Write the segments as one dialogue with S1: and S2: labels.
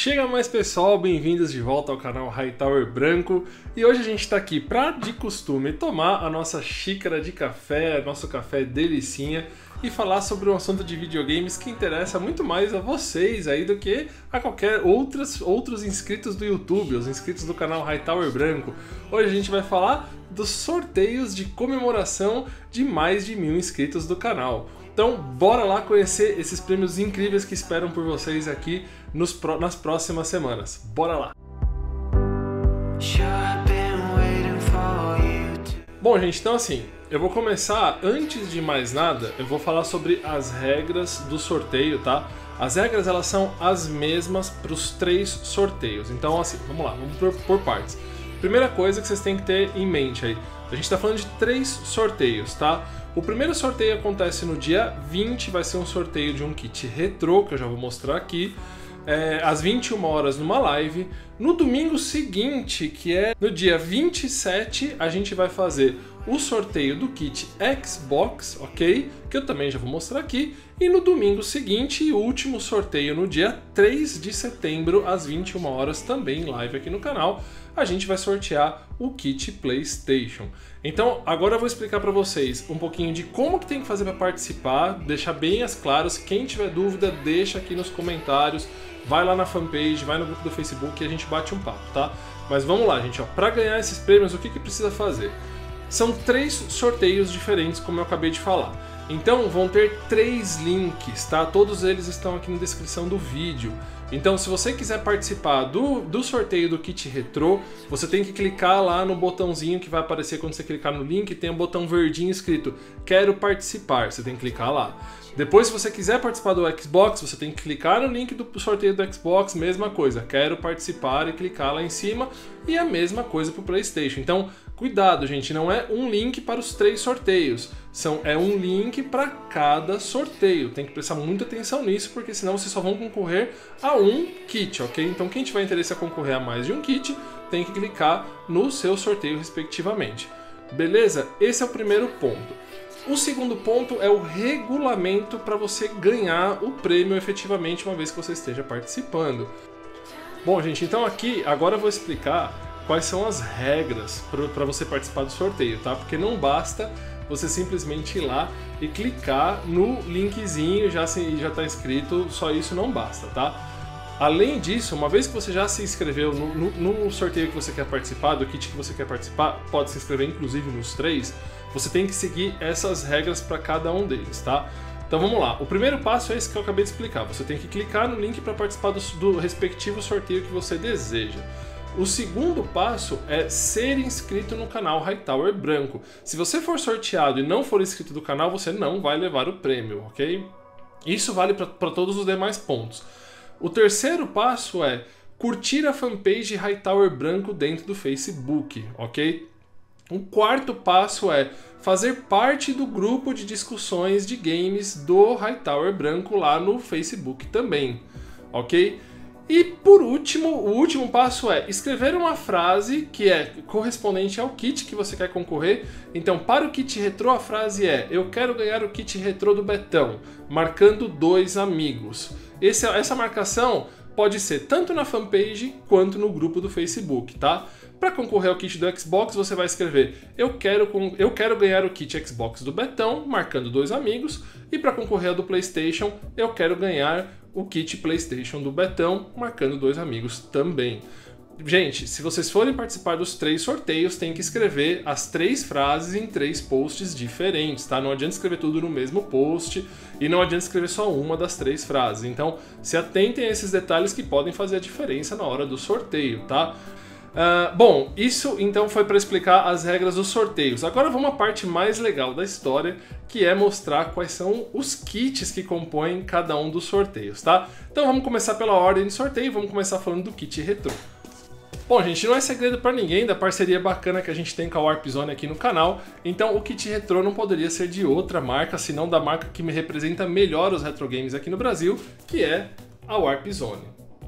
S1: Chega mais pessoal, bem-vindos de volta ao canal Hightower Branco. E hoje a gente está aqui para, de costume, tomar a nossa xícara de café, nosso café delicinha, e falar sobre um assunto de videogames que interessa muito mais a vocês aí do que a qualquer outros inscritos do YouTube, os inscritos do canal Hightower Branco. Hoje a gente vai falar dos sorteios de comemoração de mais de 1000 inscritos do canal. Então, bora lá conhecer esses prêmios incríveis que esperam por vocês aqui nas próximas semanas. Bora lá! Bom, gente, então assim, eu vou começar, antes de mais nada, eu vou falar sobre as regras do sorteio, tá? As regras, elas são as mesmas para os 3 sorteios. Então, assim, vamos lá, vamos por partes. Primeira coisa que vocês têm que ter em mente aí, a gente está falando de 3 sorteios, tá? O primeiro sorteio acontece no dia 20, vai ser um sorteio de um kit retrô, que eu já vou mostrar aqui, às 21 horas numa live. No domingo seguinte, que é no dia 27, a gente vai fazer o sorteio do kit Xbox, ok? Que eu também já vou mostrar aqui. E no domingo seguinte, o último sorteio no dia 3 de setembro, às 21 horas, também live aqui no canal, a gente vai sortear o kit PlayStation. Então, agora eu vou explicar para vocês um pouquinho de como que tem que fazer para participar, deixar bem as claras. Quem tiver dúvida, deixa aqui nos comentários, vai lá na fanpage, vai no grupo do Facebook e a gente bate um papo, tá? Mas vamos lá, gente, ó, para ganhar esses prêmios, o que precisa fazer? São 3 sorteios diferentes, como eu acabei de falar. Então vão ter 3 links, tá? Todos eles estão aqui na descrição do vídeo. Então, se você quiser participar do sorteio do kit retrô, você tem que clicar lá no botãozinho que vai aparecer quando você clicar no link, tem um botão verdinho escrito "Quero participar", você tem que clicar lá. Depois, se você quiser participar do Xbox, você tem que clicar no link do sorteio do Xbox, mesma coisa, "Quero participar", e clicar lá em cima, e a mesma coisa para o PlayStation. Então, cuidado, gente, não é um link para os 3 sorteios, é um link para cada sorteio. Tem que prestar muita atenção nisso, porque senão vocês só vão concorrer a um kit, ok? Então, quem tiver interesse a concorrer a mais de um kit, tem que clicar no seu sorteio respectivamente. Beleza? Esse é o primeiro ponto. O segundo ponto é o regulamento para você ganhar o prêmio efetivamente uma vez que você esteja participando. Bom, gente, então aqui, agora eu vou explicar quais são as regras para você participar do sorteio, tá? Porque não basta você simplesmente ir lá e clicar no linkzinho, já está inscrito, só isso não basta, tá? Além disso, uma vez que você já se inscreveu no sorteio que você quer participar, do kit que você quer participar, pode se inscrever inclusive nos 3, você tem que seguir essas regras para cada um deles, tá? Então vamos lá, o primeiro passo é esse que eu acabei de explicar, você tem que clicar no link para participar do respectivo sorteio que você deseja. O segundo passo é ser inscrito no canal Hightower Branco. Se você for sorteado e não for inscrito do canal, você não vai levar o prêmio, ok? Isso vale para todos os demais pontos. O terceiro passo é curtir a fanpage Hightower Branco dentro do Facebook, ok? O quarto passo é fazer parte do grupo de discussões de games do Hightower Branco lá no Facebook também, ok? E por último, o último passo é escrever uma frase que é correspondente ao kit que você quer concorrer. Então, para o kit retrô, a frase é: "Eu quero ganhar o kit retrô do Betão", marcando 2 amigos. Essa marcação pode ser tanto na fanpage quanto no grupo do Facebook, tá? Para concorrer ao kit do Xbox, você vai escrever eu quero ganhar o kit Xbox do Betão", marcando 2 amigos. E para concorrer ao do PlayStation, eu quero ganhar o kit PlayStation do Betão, marcando 2 amigos também. Gente, se vocês forem participar dos 3 sorteios, tem que escrever as 3 frases em 3 posts diferentes, tá? Não adianta escrever tudo no mesmo post e não adianta escrever só uma das 3 frases. Então, se atentem a esses detalhes que podem fazer a diferença na hora do sorteio, tá? Bom, isso então foi para explicar as regras dos sorteios. Agora vamos à parte mais legal da história, que é mostrar quais são os kits que compõem cada um dos sorteios, tá? Então vamos começar pela ordem de sorteio, vamos começar falando do kit retrô. Bom, gente, não é segredo para ninguém da parceria bacana que a gente tem com a Warp Zone aqui no canal, então o kit retrô não poderia ser de outra marca, senão da marca que me representa melhor os retro games aqui no Brasil, que é a Warp Zone.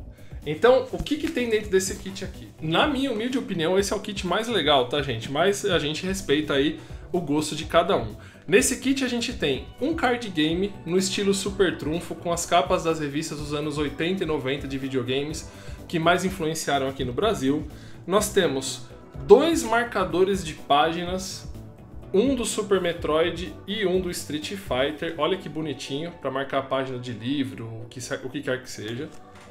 S1: Então, o que tem dentro desse kit aqui? Na minha humilde opinião, esse é o kit mais legal, tá, gente? Mas a gente respeita aí o gosto de cada um. Nesse kit a gente tem um card game no estilo Super Trunfo, com as capas das revistas dos anos 80 e 90 de videogames que mais influenciaram aqui no Brasil. Nós temos 2 marcadores de páginas, um do Super Metroid e um do Street Fighter. Olha que bonitinho, para marcar a página de livro, o que quer que seja.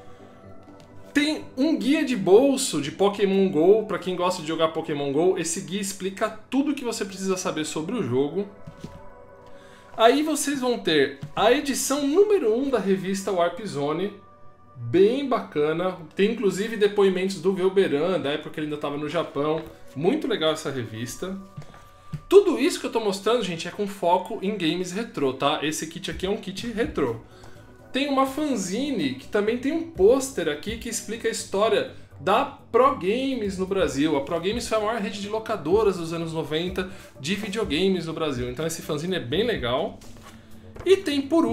S1: Tem um guia de bolso de Pokémon GO, para quem gosta de jogar Pokémon GO. Esse guia explica tudo o que você precisa saber sobre o jogo. Aí vocês vão ter a edição número 1 da revista Warp Zone, bem bacana. Tem inclusive depoimentos do Velberan, da época que ele ainda estava no Japão. Muito legal essa revista. Tudo isso que eu estou mostrando, gente, é com foco em games retrô, tá? Esse kit aqui é um kit retrô. Tem uma fanzine que também tem um pôster aqui que explica a história da Pro Games no Brasil. A Pro Games foi a maior rede de locadoras dos anos 90 de videogames no Brasil. Então esse fanzine é bem legal. E tem por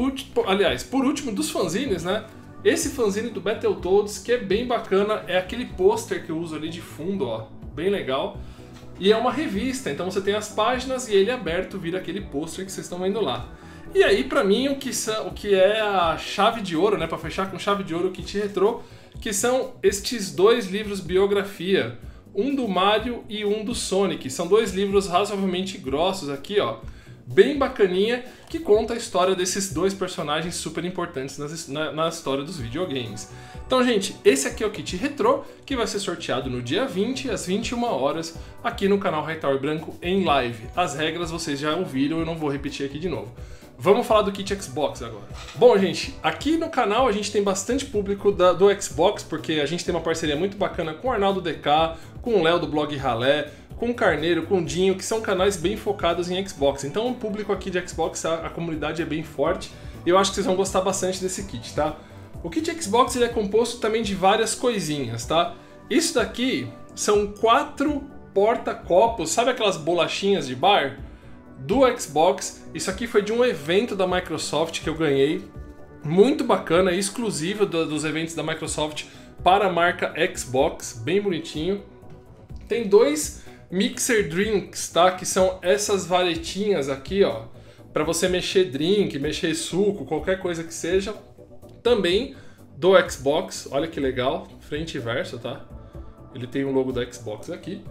S1: último dos fanzines, né? Esse fanzine do Battletoads, que é bem bacana, é aquele pôster que eu uso ali de fundo, ó, bem legal. E é uma revista, então você tem as páginas e ele aberto vira aquele pôster que vocês estão vendo lá. E aí, pra mim, o que é a chave de ouro, né, pra fechar com chave de ouro o kit retrô, que são estes 2 livros biografia, um do Mario e um do Sonic. São 2 livros razoavelmente grossos aqui, ó, bem bacaninha, que conta a história desses 2 personagens super importantes na história dos videogames. Então, gente, esse aqui é o kit retrô, que vai ser sorteado no dia 20, às 21 horas, aqui no canal Hightower Branco em live. As regras vocês já ouviram, eu não vou repetir aqui de novo. Vamos falar do kit Xbox agora. Bom, gente, aqui no canal a gente tem bastante público do Xbox, porque a gente tem uma parceria muito bacana com o Arnaldo DK, com o Léo do blog Ralé, com o Carneiro, com o Dinho, que são canais bem focados em Xbox. Então o público aqui de Xbox, a comunidade é bem forte, e eu acho que vocês vão gostar bastante desse kit, tá? O kit Xbox ele é composto também de várias coisinhas, tá? Isso daqui são 4 porta-copos, sabe aquelas bolachinhas de bar? Do Xbox. Isso aqui foi de um evento da Microsoft que eu ganhei, muito bacana, exclusivo dos eventos da Microsoft para a marca Xbox, bem bonitinho. Tem 2 Mixer Drinks, tá? Que são essas varetinhas aqui, ó, para você mexer drink, mexer suco, qualquer coisa que seja, também do Xbox. Olha que legal, frente e verso, tá? Ele tem o logo da Xbox aqui.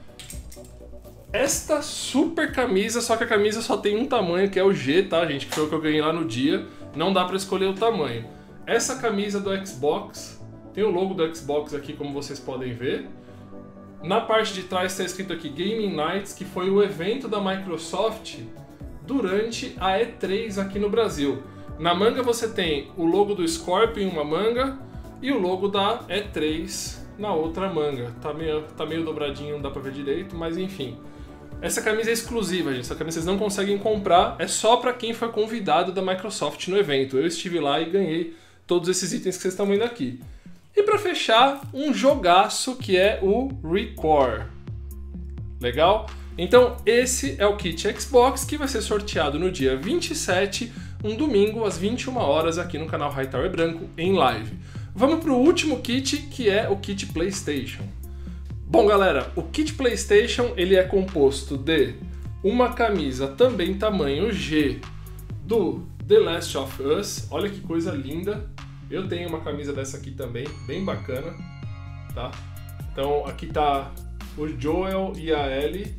S1: Esta super camisa, só que a camisa só tem um tamanho, que é o G, tá, gente? Que foi o que eu ganhei lá no dia. Não dá pra escolher o tamanho. Essa camisa do Xbox, tem o logo do Xbox aqui, como vocês podem ver. Na parte de trás está escrito aqui Gaming Nights, que foi o evento da Microsoft durante a E3 aqui no Brasil. Na manga você tem o logo do Scorpio em uma manga e o logo da E3 na outra manga. Tá meio dobradinho, não dá pra ver direito, mas enfim. Essa camisa é exclusiva, gente. Essa camisa vocês não conseguem comprar, é só para quem foi convidado da Microsoft no evento. Eu estive lá e ganhei todos esses itens que vocês estão vendo aqui. E para fechar, um jogaço que é o Recore. Legal? Então esse é o kit Xbox que vai ser sorteado no dia 27, um domingo, às 21 horas, aqui no canal Hightower Branco, em live. Vamos para o último kit, que é o kit PlayStation. Bom, galera, o kit PlayStation ele é composto de uma camisa também tamanho G do The Last of Us. Olha que coisa linda. Eu tenho uma camisa dessa aqui também, bem bacana, tá? Então aqui tá o Joel e a Ellie.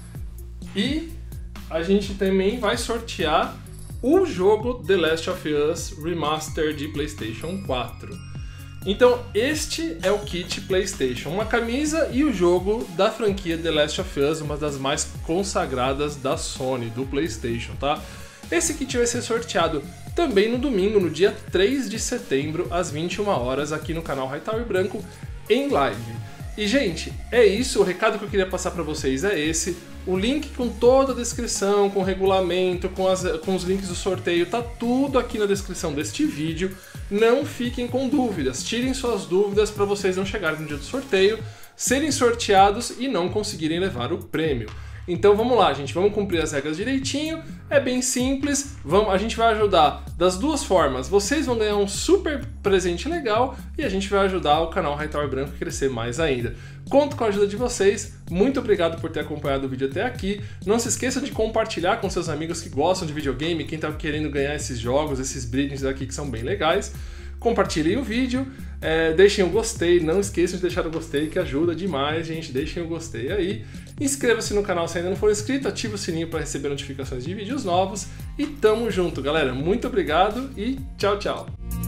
S1: E a gente também vai sortear o jogo The Last of Us Remaster de PlayStation 4. Então este é o kit PlayStation, uma camisa e o jogo da franquia The Last of Us, uma das mais consagradas da Sony, do PlayStation, tá? Esse kit vai ser sorteado também no domingo, no dia 3 de setembro, às 21 horas, aqui no canal Hightower Branco, em live. E, gente, é isso, o recado que eu queria passar para vocês é esse. O link com toda a descrição, com o regulamento, com os links do sorteio, tá tudo aqui na descrição deste vídeo. Não fiquem com dúvidas, tirem suas dúvidas para vocês não chegarem no dia do sorteio, serem sorteados e não conseguirem levar o prêmio. Então vamos lá, gente, vamos cumprir as regras direitinho, é bem simples, a gente vai ajudar das duas formas, vocês vão ganhar um super presente legal e a gente vai ajudar o canal Hightower Branco a crescer mais ainda. Conto com a ajuda de vocês, muito obrigado por ter acompanhado o vídeo até aqui, não se esqueçam de compartilhar com seus amigos que gostam de videogame, quem tá querendo ganhar esses jogos, esses brindes aqui que são bem legais. Compartilhem o vídeo, deixem o gostei, não esqueçam de deixar o gostei que ajuda demais, gente, deixem o gostei aí. Inscreva-se no canal se ainda não for inscrito, ative o sininho para receber notificações de vídeos novos e tamo junto, galera. Muito obrigado e tchau, tchau!